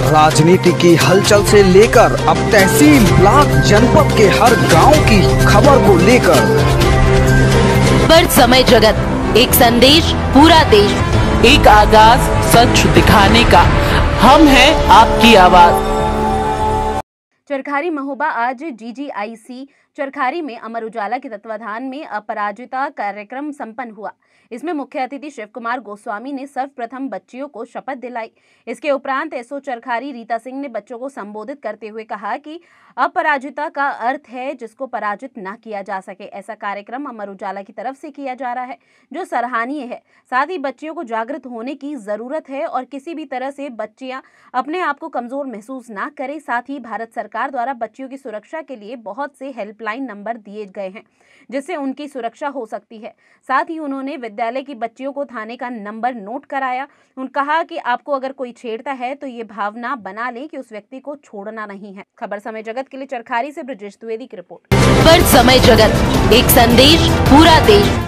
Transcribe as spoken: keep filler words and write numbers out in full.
राजनीति की हलचल से लेकर अब तहसील, ब्लॉक, जनपद के हर गांव की खबर को लेकर पर समय जगत, एक संदेश पूरा देश, एक आगाज सच दिखाने का, हम हैं आपकी आवाज। चरखारी महोबा आज जी जी आई सी चरखारी में अमर उजाला के तत्वाधान में अपराजिता कार्यक्रम संपन्न हुआ। इसमें मुख्य अतिथि शिव कुमार गोस्वामी ने सर्वप्रथम बच्चियों को शपथ दिलाई। इसके उपरांत एसओ चरखारी रीता सिंह ने बच्चों को संबोधित करते हुए कहा कि अपराजिता का अर्थ है जिसको पराजित ना किया जा सके। ऐसा कार्यक्रम अमर उजाला की तरफ से किया जा रहा है जो सराहनीय है। साथ ही बच्चियों को जागृत होने की जरूरत है और किसी भी तरह से बच्चियां अपने आप को कमजोर महसूस ना करें। साथ ही भारत सरकार द्वारा बच्चियों की सुरक्षा के लिए बहुत से हेल्पलाइन नंबर दिए गए हैं जिससे उनकी सुरक्षा हो सकती है। साथ ही उन्होंने विद्यालय की बच्चियों को थाने का नंबर नोट कराया। उन्होंने कहा कि आपको अगर कोई छेड़ता है तो ये भावना बना लें कि उस व्यक्ति को छोड़ना नहीं है। खबर समय जगत के लिए चरखारी से ब्रजेश द्विवेदी की रिपोर्ट। पर समय जगत, एक संदेश पूरा देश।